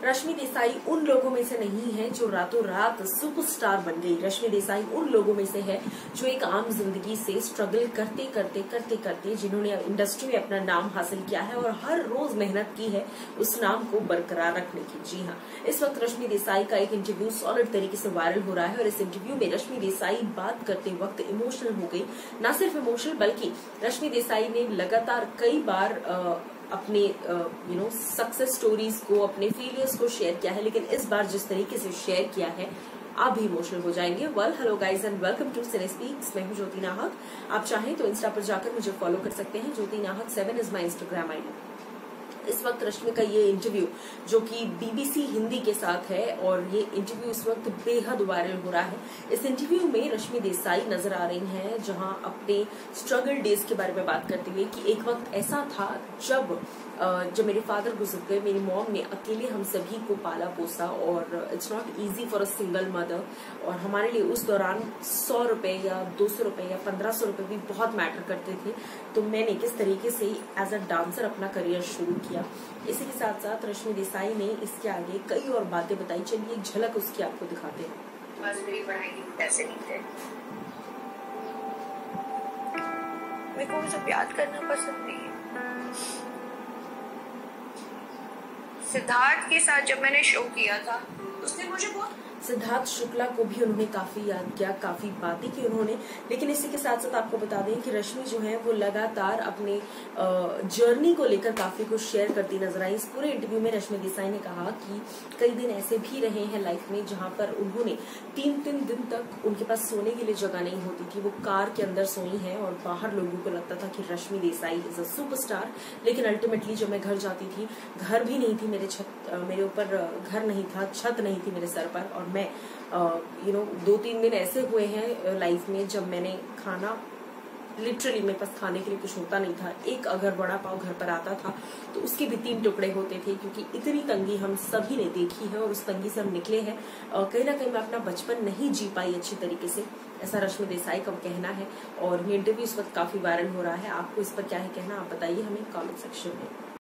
रश्मि देसाई उन लोगों में से नहीं है जो रातों रात सुपरस्टार बन गई। रश्मि देसाई उन लोगों में से है जो एक आम जिंदगी से स्ट्रगल करते करते जिन्होंने इंडस्ट्री में अपना नाम हासिल किया है और हर रोज मेहनत की है उस नाम को बरकरार रखने की। जी हाँ, इस वक्त रश्मि देसाई का एक इंटरव्यू सॉलिड तरीके से वायरल हो रहा है और इस इंटरव्यू में रश्मि देसाई बात करते वक्त इमोशनल हो गई। न सिर्फ इमोशनल बल्कि रश्मि देसाई ने लगातार कई बार अपने सक्सेस स्टोरीज को, अपने फेलियर्स को शेयर किया है, लेकिन इस बार जिस तरीके से शेयर किया है आप भी इमोशनल हो जाएंगे। Well, hello guys and welcome to Cine Speaks. मैं हूं ज्योति नाहक। आप चाहें तो इंस्टा पर जाकर मुझे फॉलो कर सकते हैं। ज्योति नाहक 7 इज माई इंस्टाग्राम आईडी। इस वक्त रश्मि का ये इंटरव्यू जो कि बीबीसी हिंदी के साथ है और ये इंटरव्यू इस वक्त बेहद वायरल हो रहा है। इस इंटरव्यू में रश्मि देसाई नजर आ रही हैं जहां अपने स्ट्रगल डेज के बारे में बात करते हुए कि एक वक्त ऐसा था जब मेरे फादर गुजर गए, मेरी मॉम ने अकेले हम सभी को पाला पोसा और it's not easy for a single mother. और हमारे लिए उस दौरान 100 रुपए या 200 रुपए या 1500 रुपए भी बहुत मैटर करते थे। तो मैंने किस तरीके से एज अ डांसर अपना करियर शुरू किया। इसी के साथ साथ रश्मि देसाई ने इसके आगे कई और बातें बताई। चलिए एक झलक उसकी आपको दिखाते हैं। बस मेरी पढ़ाई के पैसे नहीं थे। मेरे को सब याद करना पसंद नहीं है। सिद्धार्थ के साथ जब मैंने शो किया था उसने मुझे बहुत सिद्धार्थ शुक्ला को भी उन्होंने काफी याद किया, काफी बातें की उन्होंने। लेकिन इसी के साथ साथ आपको बता दें कि रश्मि जो है वो लगातार अपने जर्नी को लेकर काफी कुछ शेयर करती नजर आई। इस पूरे इंटरव्यू में रश्मि देसाई ने कहा कि कई दिन ऐसे भी रहे हैं लाइफ में जहां पर उन्होंने 3-3 दिन तक उनके पास सोने के लिए जगह नहीं होती थी। वो कार के अंदर सोई है और बाहर लोगों को लगता था कि Rashmi Desai is a superstar. लेकिन अल्टीमेटली जब मैं घर जाती थी, घर भी नहीं थी मेरे ऊपर घर नहीं था, छत नहीं थी मेरे सर पर। और मैं 2-3 दिन ऐसे हुए हैं लाइफ में जब मैंने खाना, लिटरली मेरे पास खाने के लिए कुछ होता नहीं था। एक अगर बड़ा पाव घर पर आता था तो उसके भी 3 टुकड़े होते थे, क्योंकि इतनी तंगी हम सभी ने देखी है और उस तंगी से हम निकले हैं। कहीं ना कहीं मैं अपना बचपन नहीं जी पाई अच्छी तरीके से, ऐसा रश्मि देसाई का कहना है। और ये इंटरव्यू इस वक्त काफी वायरल हो रहा है। आपको इस पर क्या है कहना, आप बताइए हमें कमेंट सेक्शन में।